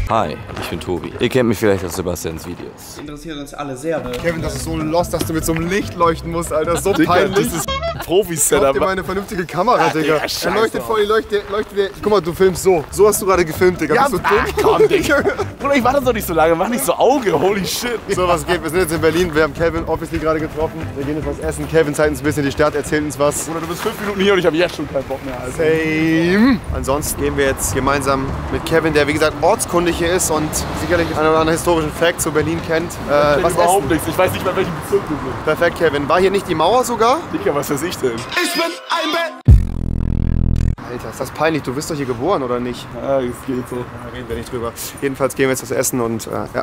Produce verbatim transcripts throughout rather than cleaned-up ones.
Hi, ich bin Tobi. Ihr kennt mich vielleicht aus Sebastians Videos. Interessiert uns alle sehr. Ne? Kevin, das ist so lost, dass du mit so einem Licht leuchten musst, Alter. Das ist so Digga, peinlich. Das ist Profi-Setup. Kauf dir mal eine vernünftige Kamera, ah, Digga. Digga er leuchtet voll, leuchtet, leuchtet. Guck mal, du filmst so. So hast du gerade gefilmt, Digga. Ja, Bist du ach, dumm? komm, Digga. Bruder, ich warte doch nicht so lange. Mach nicht so Auge, holy shit. So, was geht? Wir sind jetzt in Berlin. Wir haben Kevin obviously gerade getroffen. Wir gehen jetzt was essen. Kevin zeigt uns ein bisschen die Stadt, erzählt uns was. Bruder, du bist fünf Minuten hier und ich habe jetzt schon keinen Bock mehr, Alter. Same. Ansonsten gehen wir jetzt gemeinsam mit Kevin, der wie gesagt ortskundig hier ist und sicherlich einen oder anderen historischen Fact zu Berlin kennt. Äh, ich was überhaupt essen? nichts. Ich weiß nicht mal, welchen Bezirk du bist. Perfekt, Kevin. War hier nicht die Mauer sogar? Digga, was weiß ich denn? Ich bin ein Bett. Alter, ist das peinlich. Du bist doch hier geboren, oder nicht? Ah, es geht so. Da reden wir nicht drüber. Jedenfalls gehen wir jetzt was essen und äh, ja.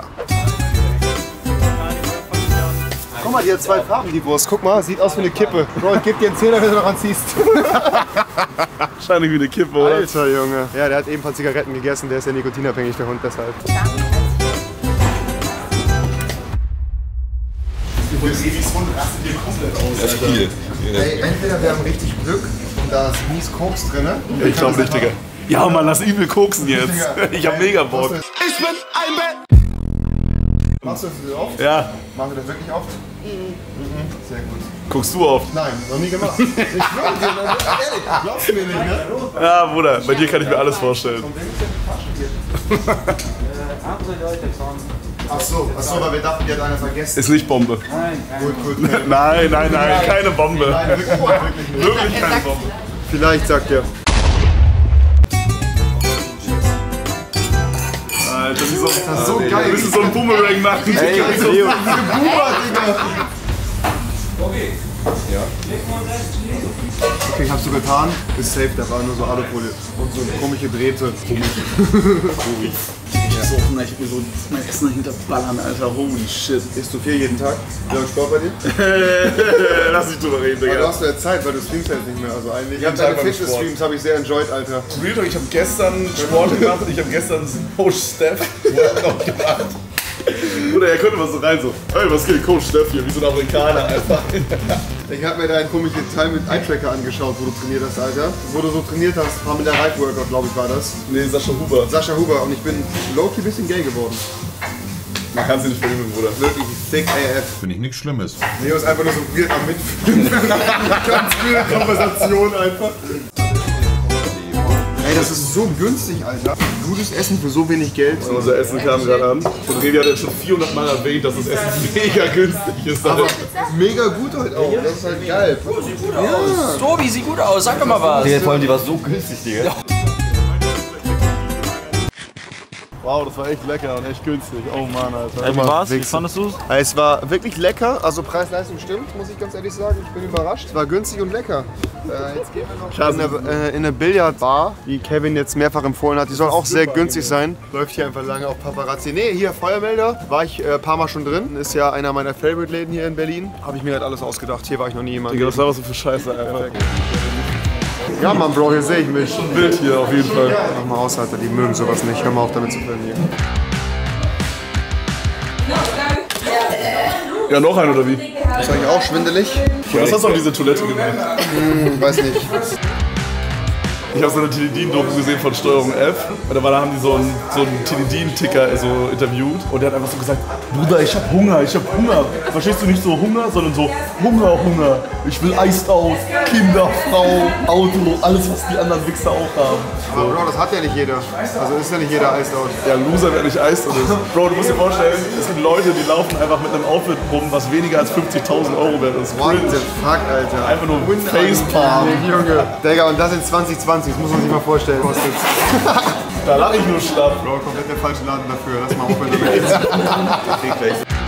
Guck mal, die hat zwei Farben, die Wurst. Guck mal, sieht aus wie eine Kippe. Bro, ich geb dir einen Zehner, wenn du noch anziehst. Wahrscheinlich wie eine Kippe, oder? Alter, Junge. Ja, der hat eben ein paar Zigaretten gegessen. Der ist ja nikotinabhängig, der Hund, deshalb. Das ist viel. Ey, entweder wir haben richtig Glück und da ist mies Koks drin. Ich glaube nicht, Digga. Ja, Mann, lass übel koksen jetzt. Ich hab mega Bock. Ich bin ein Bett. Machst du das oft? Ja. Machst du das wirklich oft? Mhm. Sehr gut. Guckst du oft? Nein, noch nie gemacht. Ich schwöre dir, ehrlich, glaubst du mir nicht, ne? Ja, Bruder, bei dir kann ich mir alles vorstellen. Ach so, ach so, weil wir dachten, die hat einer vergessen. Ist nicht Bombe. Nein, gut, gut. Nein, nein, nein, keine Bombe. Nein, wirklich, wirklich nicht. Wirklich keine Bombe. Vielleicht, sagt er. Alter, wie so, Das ist so geil. Du bist so ein Boomerang machen. Ey, so Leo. Boomer, Digga. Okay. Ja. Okay, ich hab's so getan. Ist safe, da war nur so Alufolie. Und so komische Drähte. Ich so Hunger, ich hab mir so mein Essen hinterballern, Alter. Holy shit. Isst du viel jeden Tag? Wie lange Sport bei dir? Lass dich drüber reden, Aber du Digga. hast ja Zeit, weil du streamst ja jetzt nicht mehr. Also eigentlich. Ich hab deine Zeit beim Fitness-Streams habe ich sehr enjoyed, Alter. Real Talk, ich hab gestern Sport gemacht, ich hab gestern Coach Steph Workout gemacht. Bruder, er könnte mal so rein, so, hey, was geht, Coach Steph hier, wie so ein Amerikaner einfach. Ich habe mir da einen komischen Teil mit Eye-Tracker angeschaut, wo du trainiert hast, Alter. Wo du so trainiert hast, war mit der Ride-Workout, glaube ich, war das. Nee, Sascha Huber. Sascha Huber und ich bin low-key ein bisschen gay geworden. Man kann sie nicht vernehmen, Bruder. Wirklich thick A F. Finde ich nichts Schlimmes. Leo ist einfach nur so weird am Mitfühlen. Ganz weird Konversation einfach. Ey, das ist so günstig, Alter. Gutes Essen für so wenig Geld. Unser Essen kam gerade an. Und Revi hat jetzt schon vierhundert Mal erwähnt, dass das Essen mega günstig ist. Aber mega gut halt auch. Das ist halt geil. Sieht gut aus. Tobi, sieht gut aus. Sag doch mal was. Digga, vor allem die war so günstig, Digga. Wow, das war echt lecker und echt günstig. Oh Mann, Alter. Ey, wie war's? Wie fandest du's? Es war wirklich lecker. Also Preis-Leistung stimmt, muss ich ganz ehrlich sagen. Ich bin überrascht. Es war günstig und lecker. Äh, jetzt gehen wir noch in eine, äh, in eine Billardbar, die Kevin jetzt mehrfach empfohlen hat. Die soll auch sehr günstig sein. Läuft hier einfach lange auf Paparazzi. Nee, hier Feuermelder. War ich ein äh, paar Mal schon drin. Ist ja einer meiner Favorite-Läden hier in Berlin. Habe ich mir halt alles ausgedacht. Hier war ich noch nie jemand. Digga, das war was so für Scheiße einfach. Ja, Mann, Bro, hier sehe ich mich. Bild hier auf jeden Fall. Mach mal aus, Alter, die mögen sowas nicht. Hör mal auf damit zu filmen hier. Ja, noch ein oder wie? Ist eigentlich auch schwindelig? Was hast du auf diese Toilette gemacht? Hm, weiß nicht. Ich habe so eine Teledin-Doku gesehen von Steuerung F. Und da, war, da haben die so einen, so einen Teledin-Ticker so interviewt. Und der hat einfach so gesagt, Bruder, ich hab Hunger, ich hab Hunger. Verstehst du, nicht so Hunger, sondern so Hunger, Hunger. Ich will Iced Out, Kinder, Frau, Auto, alles, was die anderen Wichser auch haben. So. Aber Bro, das hat ja nicht jeder. Also ist ja nicht jeder Iced Out. Ja, Loser, wer nicht Iced Out ist. Bro, du musst dir vorstellen, es gibt Leute, die laufen einfach mit einem Outfit rum, was weniger als fünfzigtausend Euro wert ist. What the fuck, Alter. Einfach nur Facepalm. Junge. Digga, und das in zwanzig zwanzig, das muss man sich mal vorstellen. Da lach ich nur schlapp. Bro, komplett der falsche Laden dafür. Lass mal aufhören damit.